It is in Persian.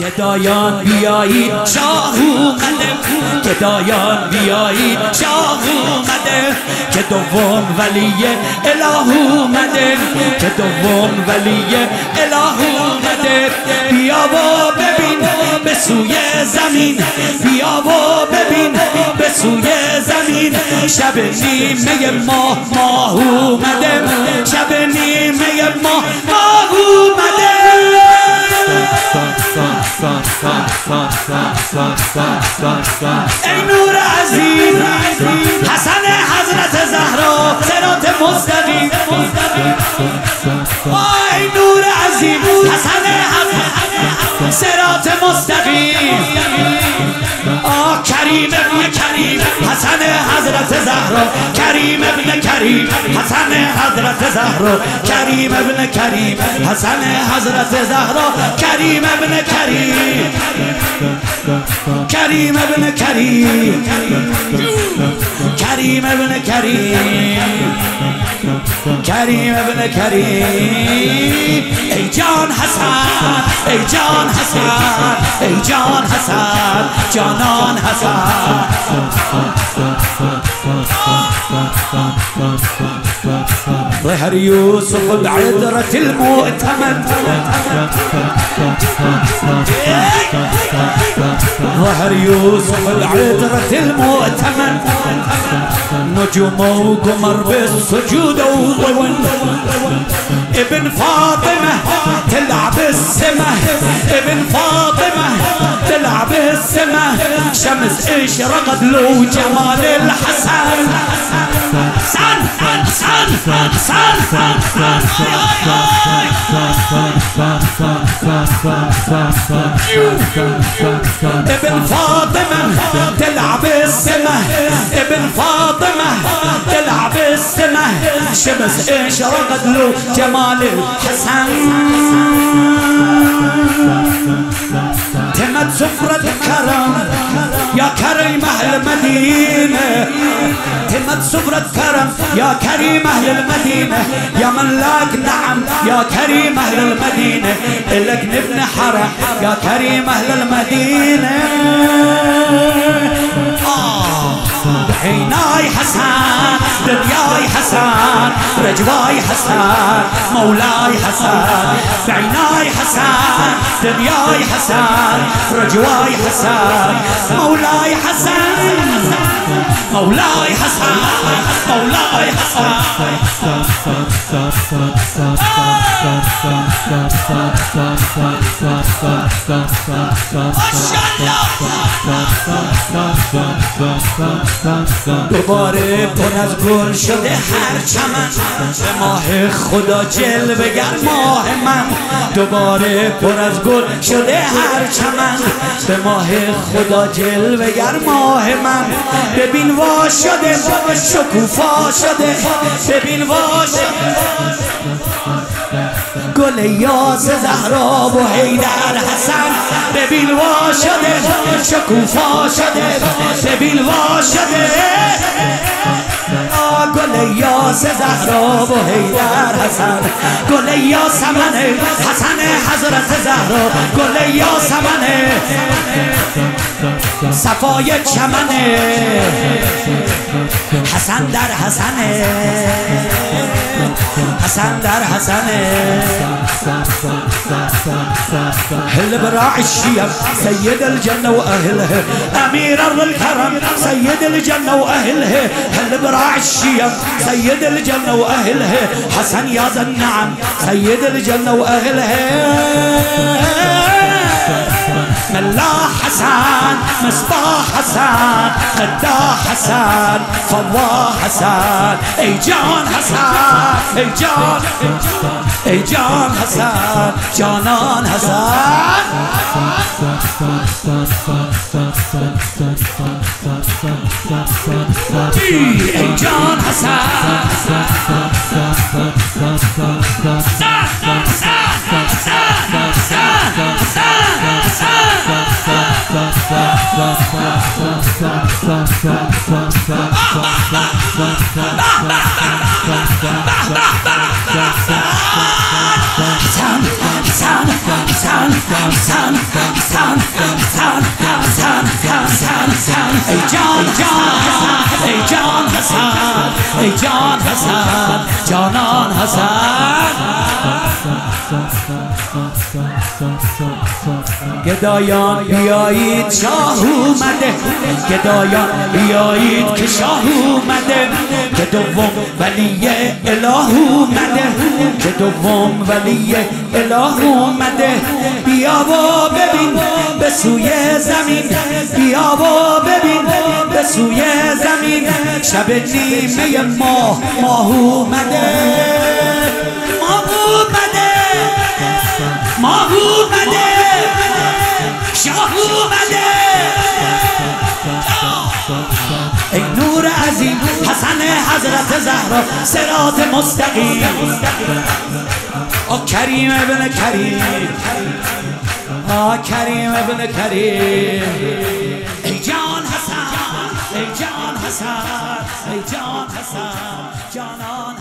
گدایان بیایید شاه اومده، گدایان بیایید شاه اومده، که دوم ولی اله اومده، که دوم ولی اله اومده. بیا و ببین به سوی زمین، بیا و ببین به سوی زمین. شب نیمه ماه اومده، شب نیمه ماه اومده. ای نور عظیم حسن حضرت زهرا صراط مستقیم. ای نور عظیم حسن صراط مستقیم. کریم ابن کریم حسن حضرت زهرا، کریم ابن کریم حسن حضرت زهرا، کریم ابن کریم حسن حضرت زهرا، کریم ابن کریم، کریم ابن کریم، کریم ابن کریم، کریم ابن کریم. ای جان حسن، ای جان حسن، ای جان حسن، جانان حسن. ظهر يوسف بعذرة المؤتمن، ظهر يوسف بعذرة المؤتمن. نجوم وقمر بالسجود وضوء. ابن فاطمة تلعب السماء، ابن فاطمة تلعب السماء. شمس اشرقت له جمال الحسن. ابن فاطمة تلعب السماء، ابن فاطمة تلعب السماء. شمس اشرقت له جمال الحسن. تمت سفرة كرم يا كريم أهل المدينة، تمت سفرة كرم يا كريم أهل المدينة. يا من لك نعم يا كريم أهل المدينة، إلك نبني حرم يا كريم أهل المدينة. عيناي حسن، دنياي حسن، رجواي حسن، مولاي حسن. بعيناي حسن، دنياي حسن، رجواي حسن، مولاي حسن، مولاي حسن، مولاي حسن. دوباره پر از گل شده هر چمن، به ماه خدا جلوه‌گر ماه من. دوباره پر از گل شده هر چمن، به ماه خدا جلوه‌گر ماه من. ببین وا شده شکوفا شده، ببین وا شده گل یاس زهرا و حیدر حسن. ببین وا شده شکوفا شده، ببین وا شده گل یاس زهرا و حیدر حسن. گل یاسمن حسن حضرت زهرا، گل یاسمن صفای چمن حسن در حسنه، حسن در حسنه. هل براعي الشيم سيد الجنة وأهلها، أمير أرض الكرم سيد الجنة وأهلها. هل براعي الشيم سيد الجنة وأهلها، حسن يا ذا النعم سيد الجنة وأهلها. ملاح حسن، مصباح حسن، قداح حسن، فضاح حسن. اي جان حسن، اي جان، اي جان حسن، جانان حسن. اي جان حسن، حسن حسن حسن حسن حسن حسن حسن حسن ای جان جان ای جان حسن ای جان حسن جانان حسن گدایان بیایید شاه اومده گدایان بیایید که شاه اومده که دوم ولی اله اومده که دوم ولی اله اومده بیا و ببین به سوی زمین بیا و ببین به سوی زمین شب نیمه ماه اومده ماه اومده ماه اومده شاه اومده ای نور عظیم حسن حضرت زهرا صراط مستقیم کریم ابن کریم کریم ابن کریم ای جان حسن ای جان حسن ای جان حسن جانان